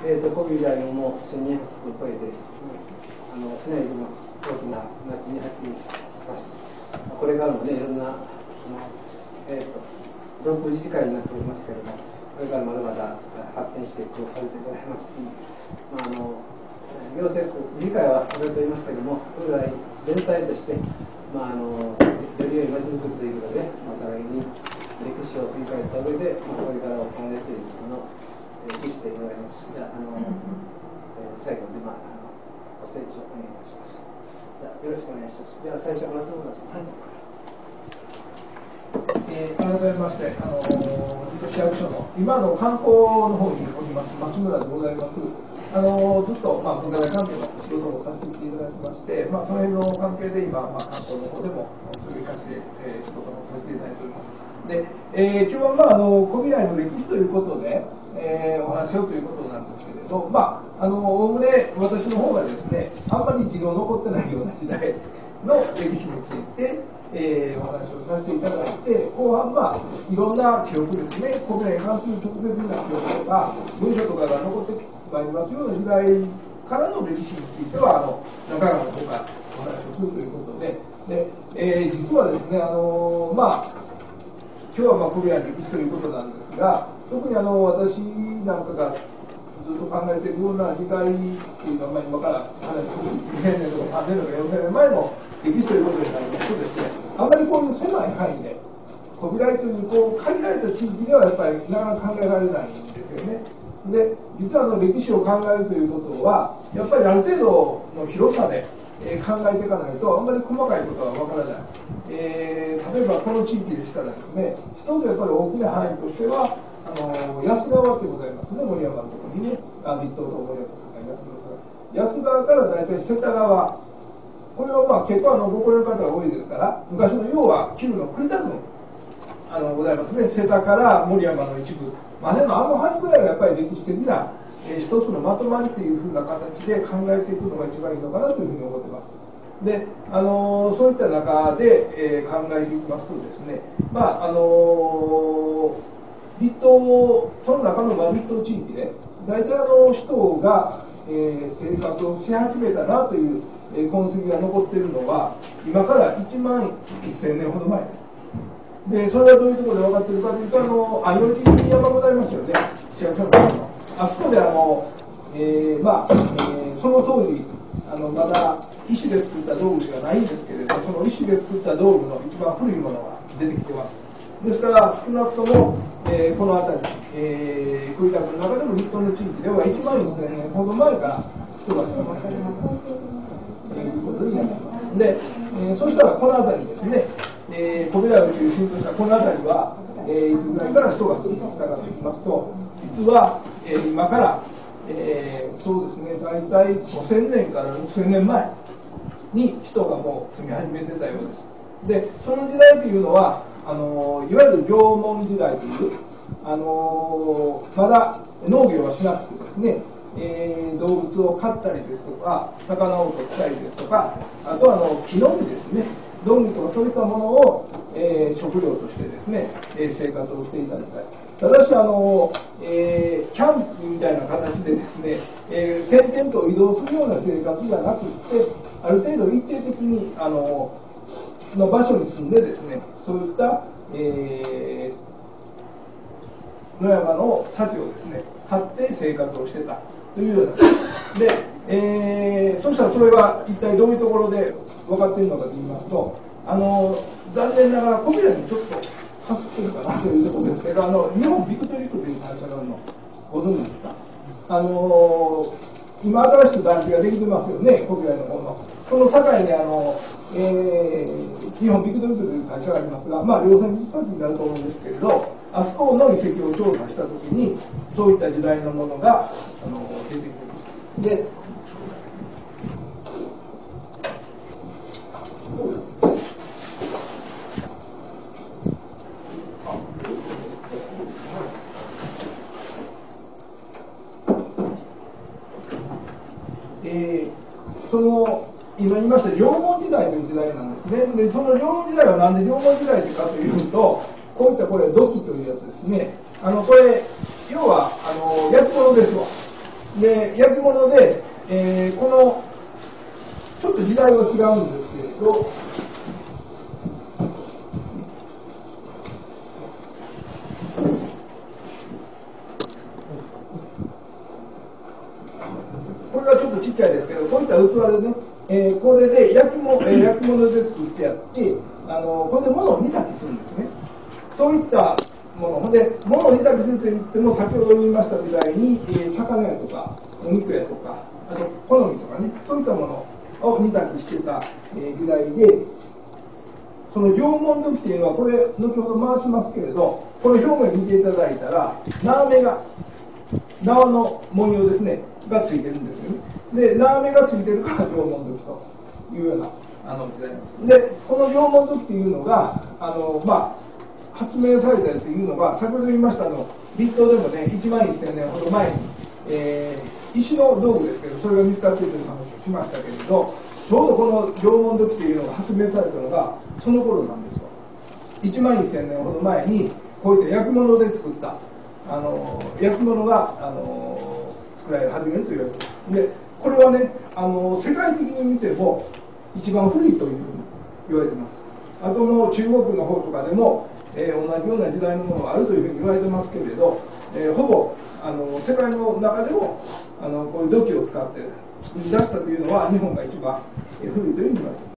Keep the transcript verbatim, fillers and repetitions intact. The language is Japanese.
えーと、コビー大のもせんにひゃくを超えて、あの市内でも大きな町に発展しました。これからもね、いろんな、あのえーと、存分自治会になっておりますけれども、これからまだまだ発展していくはずでございますし、まあ、あの行政区、自治会は触れておりますけれども、これは全体として、まあ、あのより良い町づくりということで、お互いに歴史を振り返った上で、まあ、これから行われていることの記しておられます。じゃあ、あの、えー、最後に、まあ、あのご清聴お願いいたします。じゃあ、よろしくお願いします。では、最初、松本さん。はい。 えー、改めまして、あのー、市役所の今の観光の方におります松村でございます。あのー、ずっと、まあ、文化財関係の仕事をさせていただきまして、まあ、その辺の関係で今、まあ、観光の方でもそれを生かして、えー、仕事もさせていただいております。で、えー、今日は、まあ、あの小未来の歴史ということで、えー、お話をということなんですけれど、まあ、あのおおむね私の方がですね、あんまり字の残ってないような時代の歴史について、えー、お話をさせていただいて、後半は、まあ、いろんな記録ですね、小未来に関する直接な記録とか、文書とかが残ってまいりますような時代からの歴史については、あの中川の方からお話をするということで、でえー、実はですね、あのまあ、今日はまあ小未来の歴史ということなんですが、特にあの私なんかがずっと考えているような時代っていうのは、まあ、今からにせんねんとかさんぜんねんとかよんせんねんまえの歴史ということになりますとですね、あまりこういう狭い範囲で小未来というこう限られた地域ではやっぱりなかなか考えられないんですよね。で、実はあの歴史を考えるということはやっぱりある程度の広さで、えー、考えていかないとあんまり細かいことはわからない、えー、例えばこの地域でしたらですね、一つやっぱり大きな範囲としてはあの安川ってございますね、森山のところにね、あ立東と森山とか安川から大体世田川、これはまあ結構あのご高齢の方が多いですから、昔の要は旧の栗田郡あのございますね、世田から森山の一部までのあの範囲ぐらいがやっぱり歴史的な、えー、一つのまとまりというふうな形で考えていくのが一番いいのかなというふうに思っています。で、あのー、そういった中で、えー、考えていきますとですね、まああのー、立東、その中のまあ立東地域で大体あの人が、えー、生活をし始めたなという、えー、痕跡が残っているのは今からいちまんせんねんほど前です。で、それはどういうところで分かっているかというと、あの愛の字山ございますよね、市役所の中のあそこであの、えーまあえー、その当時あのまだ石で作った道具しかないんですけれど、その石で作った道具の一番古いものが出てきてます。ですから少なくとも、えー、この辺り、えー、栗田区の中でも日本の地域ではいちまんせんねんほど前から人が住まれているということになります。で、えー、そしたらこの辺りですね、えー、小未来を中心としたこの辺りは、えー、いつぐらいから人が住んできたかといいますと、実は、えー、今から、えー、そうですね、大体ごせんねんからろくせんねんまえに人がもう住み始めてたようです。で、その時代というのは、あのー、いわゆる縄文時代という、あのー、まだ農業はしなくてですね、えー、動物を飼ったりですとか、魚を取ったりですとか、あとはあの木の実ですね、ドンギとかそういったものを、えー、食料としてですね、えー、生活をしていたみたい。ただしあの、えー、キャンプみたいな形でですね、えー、点々と移動するような生活じゃなくって、ある程度一定的にあのの場所に住んでですね、そういった、えー、野山の幸をですね、買って生活をしてたというようなで、えー、そしたらそれが一体どういうところで分かっているのかと言いますと、あの残念ながら小未来にちょっとかすってるかなというところですけど、あの日本ビクトリー区という会社があるのご存知ですか。あの今新しく団地ができてますよね、小未来の方の。その境にあの、えー、日本ビクトリー区という会社がありますが、まあ、両線自治体になると思うんですけれど、あそこの遺跡を調査したときに、そういった時代のものがあの出てきてます。で、えー、その今言いました縄文時代という時代なんですね。で、その縄文時代はなんで縄文時代かというと、こういったこれ土器というやつですね。あのこれ要はあの焼き物ですわ。 で焼き物で、えー、このちょっと時代は違うんですけれど、これはちょっとちっちゃいですけど、こういった器でね、えー、これで焼き物、えー、焼き物で作ってやって、あのこれで物を煮炊きするんですね。そういったもの、ほんで物を煮炊きするといっても、先ほど言いました時代に、えー、魚やとかお肉やとか、あと好みとかね、そういったものを煮炊きしてた、えー、時代で、その縄文土器っていうのは、これ後ほど回しますけれど、この表面見ていただいたら縄目が縄の文様ですねがついてるんですよね。で縄目がついてるから縄文土器というようなあの時代なんです。でこの縄文土器っていうのがあの、まあ、発明されたというのが、先ほど言いましたの立冬でもねいちまんせんねんほど前に、えー、石の道具ですけど、それが見つかっているという話をしましたけれど、ちょうどこの縄文土器というのが発明されたのがその頃なんですよ。いちまんせんねんほど前にこういった焼き物で作ったあの焼き物があの作られ始めると言われています。でこれはねあの世界的に見ても一番古いというふうに言われています。あともう中国の方とかでも、えー、同じような時代のものがあるというふうに言われてますけれど、えー、ほぼあの世界の中でもあのこういう土器を使って作り出したというのは日本が一番古いというふうに言われています。